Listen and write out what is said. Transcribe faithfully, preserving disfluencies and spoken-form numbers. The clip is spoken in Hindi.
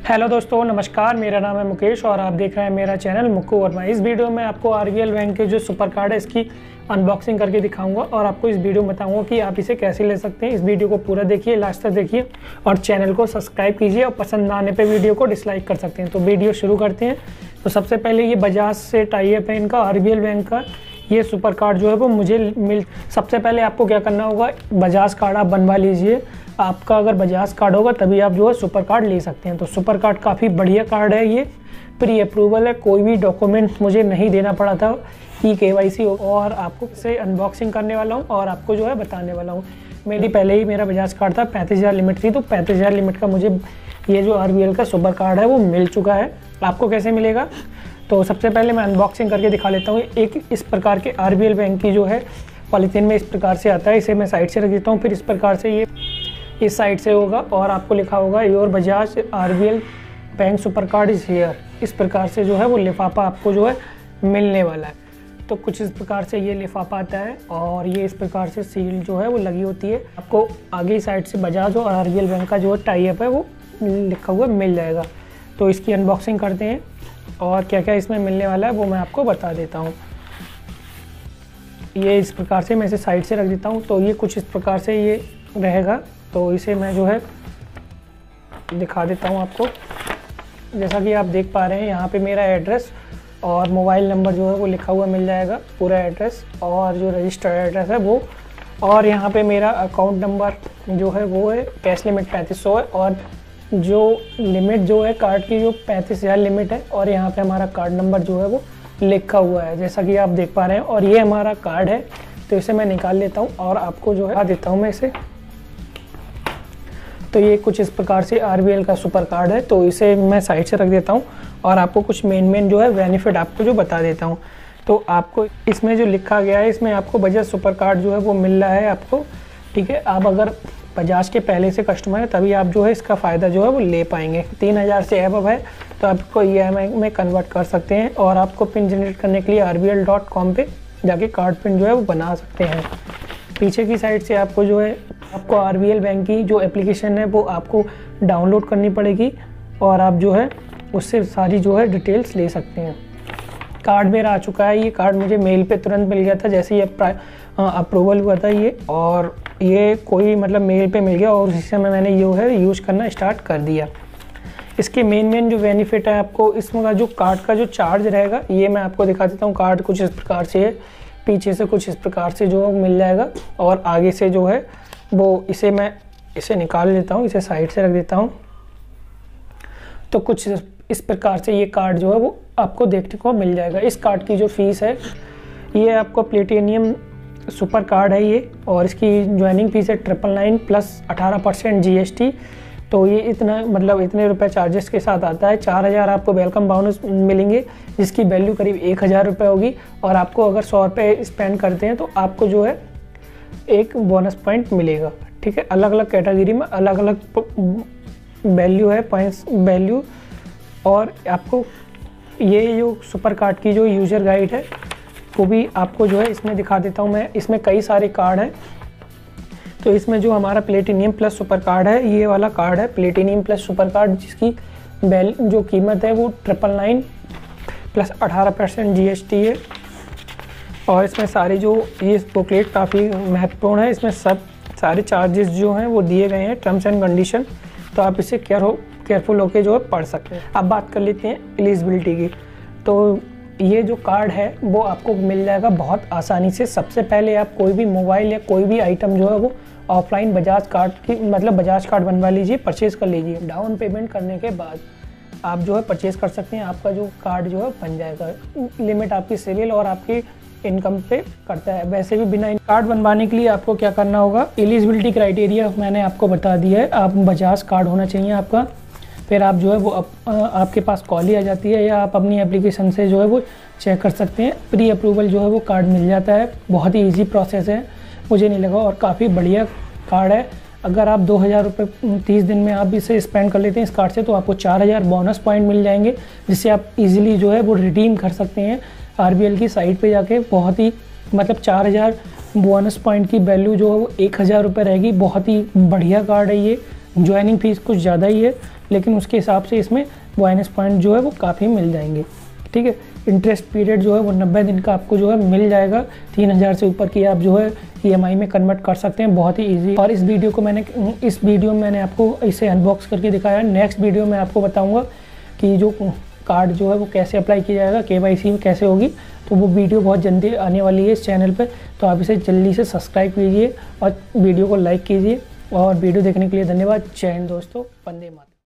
हेलो दोस्तों, नमस्कार। मेरा नाम है मुकेश और आप देख रहे हैं मेरा चैनल मुक्कू वर्मा। इस वीडियो में आपको आरबीएल बैंक के जो सुपर कार्ड है इसकी अनबॉक्सिंग करके दिखाऊंगा और आपको इस वीडियो में बताऊंगा कि आप इसे कैसे ले सकते हैं। इस वीडियो को पूरा देखिए, लास्ट तक देखिए और चैनल को सब्सक्राइब कीजिए और पसंद ना आने पर वीडियो को डिसलाइक कर सकते हैं। तो वीडियो शुरू करते हैं। तो सबसे पहले ये बजाज से टाई अप है इनका, आरबीएल बैंक का ये सुपर कार्ड जो है वो मुझे मिल सबसे पहले आपको क्या करना होगा, बजाज कार्ड आप बनवा लीजिए। आपका अगर बजाज कार्ड होगा तभी आप जो है सुपर कार्ड ले सकते हैं। तो सुपर कार्ड काफ़ी बढ़िया कार्ड है, ये प्री अप्रूवल है, कोई भी डॉक्यूमेंट मुझे नहीं देना पड़ा था, ई केवाईसी। और आपको इसे अनबॉक्सिंग करने वाला हूँ और आपको जो है बताने वाला हूँ। मेरी पहले ही मेरा बजाज कार्ड था, पैंतीस हज़ार लिमिट थी, तो पैंतीस हज़ार लिमिट का मुझे ये जो आरबीएल का सुपर कार्ड है वो मिल चुका है। आपको कैसे मिलेगा, तो सबसे पहले मैं अनबॉक्सिंग करके दिखा लेता हूँ। एक इस प्रकार के आरबीएल बैंक की जो है पॉलीथीन में इस प्रकार से आता है, इसे मैं साइड से रख देता हूँ। फिर इस प्रकार से ये इस साइड से होगा और आपको लिखा होगा your Bajaj RBL bank super card is here. इस प्रकार से जो है वो लिफाफा आपको जो है मिलने वाला है। तो कुछ इस प्रकार से ये लिफाफा आता है और ये इस प्रकार से सील जो है वो लगी होती है। आपको आगे साइड से बजाज और आरबीएल बैंक का जो टाई अप है वो लिखा हुआ मिल जाएगा। तो इसकी अनबॉक्सिंग करते हैं और क्या क्या इसमें मिलने वाला है वो मैं आपको बता देता हूँ। ये इस प्रकार से मैं इसे साइड से रख देता हूँ। तो ये कुछ इस प्रकार से ये रहेगा। तो इसे मैं जो है दिखा देता हूँ आपको। जैसा कि आप देख पा रहे हैं यहाँ पे मेरा एड्रेस और मोबाइल नंबर जो है वो लिखा हुआ मिल जाएगा, पूरा एड्रेस और जो रजिस्टर्ड एड्रेस है वो। और यहाँ पे मेरा अकाउंट नंबर जो है वो है, कैश लिमिट पैंतीस सौ है और जो लिमिट जो है कार्ड की जो पैंतीस हज़ार लिमिट है। और यहाँ पे हमारा कार्ड नंबर जो है वो लिखा हुआ है, जैसा कि आप देख पा रहे हैं। और ये हमारा कार्ड है, तो इसे मैं निकाल लेता हूँ और आपको जो है दिखा देता हूँ मैं इसे। तो ये कुछ इस प्रकार से आरबीएल का सुपर कार्ड है, तो इसे मैं साइड से रख देता हूँ और आपको कुछ मेन मेन जो है बेनिफिट आपको जो बता देता हूँ। तो आपको इसमें जो लिखा गया है, इसमें आपको बजाज सुपर कार्ड जो है वो मिल रहा है आपको, ठीक है। आप अगर बजाज के पहले से कस्टमर है तभी आप जो है इसका फ़ायदा जो है वो ले पाएंगे। तीन हज़ार से एबव है तो आपको ई एम आई में कन्वर्ट कर सकते हैं और आपको पिन जनरेट करने के लिए R B L dot com पे जाके कार्ड पिन जो है वो बना सकते हैं। पीछे की साइड से आपको जो है आपको आरबीएल बैंक की जो एप्लीकेशन है वो आपको डाउनलोड करनी पड़ेगी और आप जो है उससे सारी जो है डिटेल्स ले सकते हैं। कार्ड मेरा आ चुका है, ये कार्ड मुझे मेल पे तुरंत मिल गया था जैसे ये अप्रूवल हुआ था ये, और ये कोई मतलब मेल पे मिल गया और उसी समय मैंने जो है यूज़ करना स्टार्ट कर दिया। इसके मेन मेन जो बेनिफिट है आपको, इसमें का जो कार्ड का जो चार्ज रहेगा ये मैं आपको दिखा देता हूँ। कार्ड कुछ इस प्रकार से है, पीछे से कुछ इस प्रकार से जो मिल जाएगा और आगे से जो है वो इसे मैं इसे निकाल लेता हूँ, इसे साइड से रख देता हूँ। तो कुछ इस प्रकार से ये कार्ड जो है वो आपको देखने को मिल जाएगा। इस कार्ड की जो फीस है, ये आपको प्लेटिनियम सुपर कार्ड है ये, और इसकी ज्वाइनिंग फीस है ट्रिपल नाइन प्लस अठारह परसेंट जी एस टी। तो ये इतना मतलब इतने रुपए चार्जेस के साथ आता है। चार हज़ार आपको वेलकम बोनस मिलेंगे जिसकी वैल्यू करीब एक हज़ार रुपये होगी। और आपको अगर सौ रुपये स्पेंड करते हैं तो आपको जो है एक बोनस पॉइंट मिलेगा, ठीक है। अलग अलग कैटेगरी में अलग अलग वैल्यू है, पॉइंट्स वैल्यू। और आपको ये जो सुपर कार्ड की जो यूज़र गाइड है वो भी आपको जो है इसमें दिखा देता हूँ मैं। इसमें कई सारे कार्ड हैं, तो इसमें जो हमारा प्लेटिनियम प्लस सुपर कार्ड है, ये वाला कार्ड है प्लेटिनियम प्लस सुपर कार्ड, जिसकी वैल जो कीमत है वो ट्रिपल नाइन प्लस अठारह परसेंट जी एस टी है। और इसमें सारे जो ये बुकलेट काफ़ी महत्वपूर्ण है, इसमें सब सारे चार्जेस जो हैं वो दिए गए हैं, टर्म्स एंड कंडीशन। तो आप इसे केयर हो केयरफुल होकर जो है पढ़ सकते हैं। अब बात कर लेते हैं एलिजिबिलिटी की। तो ये जो कार्ड है वो आपको मिल जाएगा बहुत आसानी से। सबसे पहले आप कोई भी मोबाइल या कोई भी आइटम जो है वो ऑफलाइन बजाज कार्ड की मतलब बजाज कार्ड बनवा लीजिए, परचेज़ कर लीजिए। डाउन पेमेंट करने के बाद आप जो है परचेज़ कर सकते हैं, आपका जो कार्ड जो है बन जाएगा। लिमिट आपकी सिविल और आपकी इनकम पे करता है। वैसे भी बिना कार्ड बनवाने के लिए आपको क्या करना होगा, एलिजिबिलिटी क्राइटेरिया मैंने आपको बता दिया है। आप बजाज कार्ड होना चाहिए आपका, फिर आप जो है वो आप, आपके पास कॉल ही आ जाती है या आप अपनी एप्लीकेशन से जो है वो चेक कर सकते हैं। प्री अप्रूवल जो है वो कार्ड मिल जाता है, बहुत ही इजी प्रोसेस है, मुझे नहीं लगा, और काफ़ी बढ़िया कार्ड है। अगर आप दो हज़ार रुपये तीस दिन में आप इसे स्पेंड कर लेते हैं इस कार्ड से, तो आपको चार हज़ार बोनस पॉइंट मिल जाएंगे, जिससे आप इजीली जो है वो रिडीम कर सकते हैं आरबीएल की साइट पे जाके। बहुत ही मतलब चार हज़ार बोनस पॉइंट की वैल्यू जो है वो एक हज़ार रुपये रहेगी। बहुत ही बढ़िया कार्ड है ये, ज्वाइनिंग फीस कुछ ज़्यादा ही है, लेकिन उसके हिसाब से इसमें बोनस पॉइंट जो है वो काफ़ी मिल जाएंगे। ठीक है, इंटरेस्ट पीरियड जो है वो नब्बे दिन का आपको जो है मिल जाएगा। तीन हज़ार से ऊपर की आप जो है ईएमआई में कन्वर्ट कर सकते हैं, बहुत ही इजी। और इस वीडियो को मैंने इस वीडियो में मैंने आपको इसे अनबॉक्स करके दिखाया। नेक्स्ट वीडियो में आपको बताऊँगा कि जो कार्ड जो है वो कैसे अप्लाई किया जाएगा, केवाईसी में कैसे होगी। तो वो वीडियो बहुत जल्दी आने वाली है इस चैनल पे, तो आप इसे जल्दी से सब्सक्राइब कीजिए और वीडियो को लाइक कीजिए। और वीडियो देखने के लिए धन्यवाद। जय हिंद दोस्तों, वंदे मातरम।